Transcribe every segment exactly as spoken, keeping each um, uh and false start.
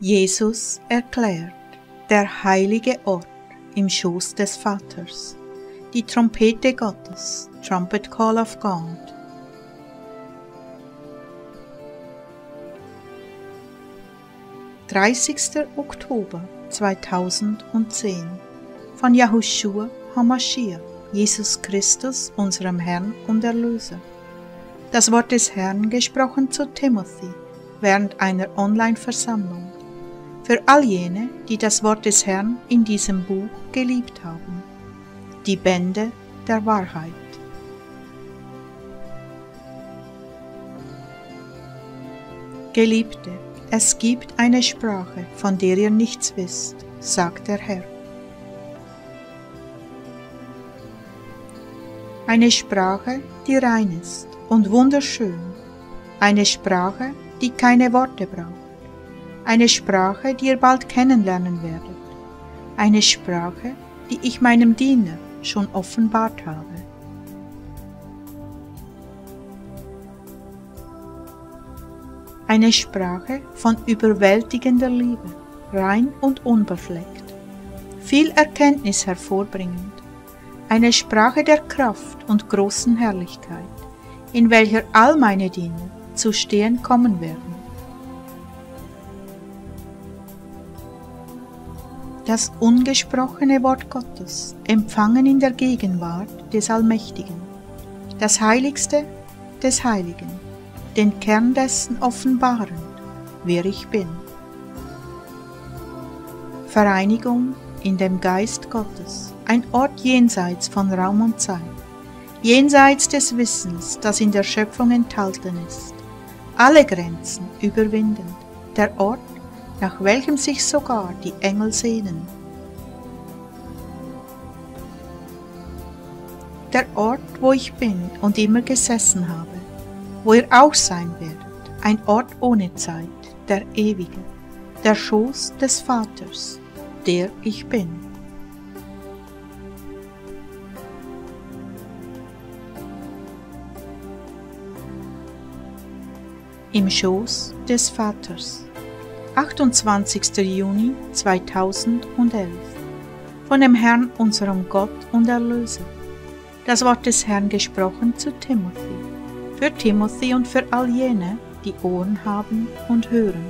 Jesus erklärt, der heilige Ort im Schoß des Vaters, die Trompete Gottes, Trumpet Call of God. dreißigster Oktober zweitausendzehn von Yahushua HaMashiach, Jesus Christus, unserem Herrn und Erlöser. Das Wort des Herrn gesprochen zu Timothy während einer Online-Versammlung. Für all jene, die das Wort des Herrn in diesem Buch geliebt haben. Die Bände der Wahrheit. Geliebte, es gibt eine Sprache, von der ihr nichts wisst, sagt der Herr. Eine Sprache, die rein ist und wunderschön. Eine Sprache, die keine Worte braucht. Eine Sprache, die ihr bald kennenlernen werdet. Eine Sprache, die ich meinem Diener schon offenbart habe. Eine Sprache von überwältigender Liebe, rein und unbefleckt, viel Erkenntnis hervorbringend. Eine Sprache der Kraft und großen Herrlichkeit, in welcher all meine Diener zu stehen kommen werden. Das ungesprochene Wort Gottes, empfangen in der Gegenwart des Allmächtigen, das Heiligste des Heiligen, den Kern dessen offenbarend, wer ich bin. Vereinigung in dem Geist Gottes, ein Ort jenseits von Raum und Zeit, jenseits des Wissens, das in der Schöpfung enthalten ist, alle Grenzen überwindend, der Ort, nach welchem sich sogar die Engel sehnen. Der Ort, wo ich bin und immer gesessen habe, wo ihr auch sein werdet, ein Ort ohne Zeit, der Ewige, der Schoß des Vaters, der ich bin. Im Schoß des Vaters. achtundzwanzigster Juni zweitausendelf von dem Herrn, unserem Gott und Erlöser. Das Wort des Herrn gesprochen zu Timothy, für Timothy und für all jene, die Ohren haben und hören.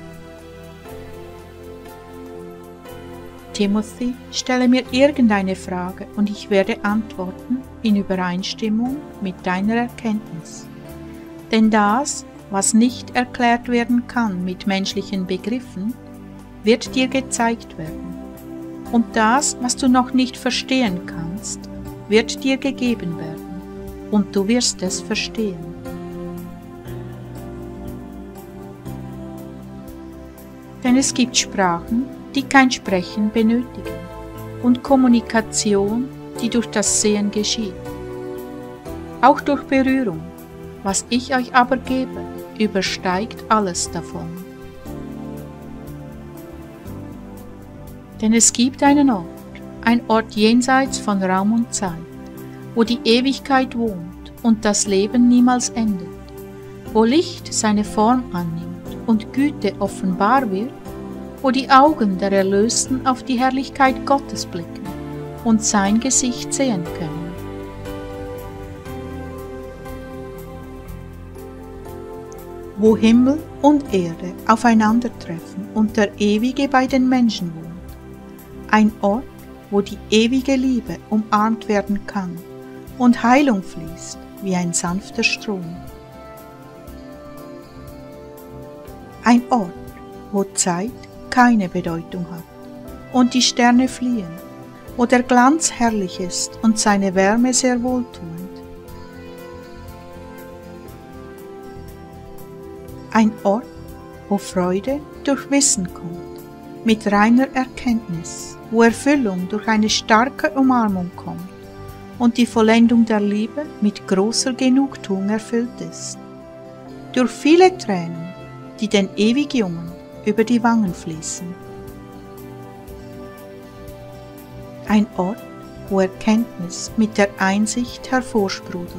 Timothy, stelle mir irgendeine Frage und ich werde antworten in Übereinstimmung mit deiner Erkenntnis. Denn das, was nicht erklärt werden kann mit menschlichen Begriffen, wird dir gezeigt werden. Und das, was du noch nicht verstehen kannst, wird dir gegeben werden, und du wirst es verstehen. Denn es gibt Sprachen, die kein Sprechen benötigen, und Kommunikation, die durch das Sehen geschieht. Auch durch Berührung, was ich euch aber gebe, übersteigt alles davon. Denn es gibt einen Ort, ein Ort jenseits von Raum und Zeit, wo die Ewigkeit wohnt und das Leben niemals endet, wo Licht seine Form annimmt und Güte offenbar wird, wo die Augen der Erlösten auf die Herrlichkeit Gottes blicken und sein Gesicht sehen können. Wo Himmel und Erde aufeinandertreffen und der Ewige bei den Menschen wohnt. Ein Ort, wo die ewige Liebe umarmt werden kann und Heilung fließt wie ein sanfter Strom. Ein Ort, wo Zeit keine Bedeutung hat und die Sterne fliehen, wo der Glanz herrlich ist und seine Wärme sehr wohltuend. Ein Ort, wo Freude durch Wissen kommt, mit reiner Erkenntnis, wo Erfüllung durch eine starke Umarmung kommt und die Vollendung der Liebe mit großer Genugtuung erfüllt ist. Durch viele Tränen, die den Ewigjungen über die Wangen fließen. Ein Ort, wo Erkenntnis mit der Einsicht hervorsprudelt.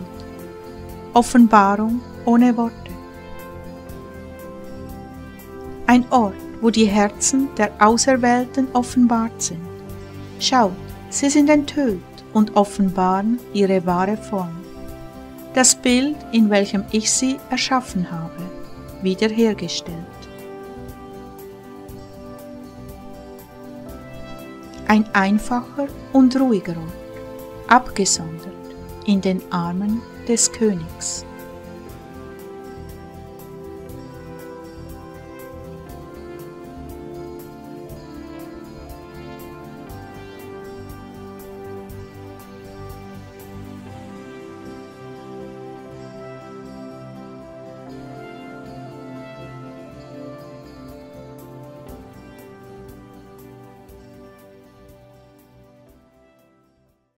Offenbarung ohne Worte. Ein Ort, wo die Herzen der Auserwählten offenbart sind. Schaut, sie sind enthüllt und offenbaren ihre wahre Form. Das Bild, in welchem ich sie erschaffen habe, wiederhergestellt. Ein einfacher und ruhiger Ort, abgesondert in den Armen des Königs.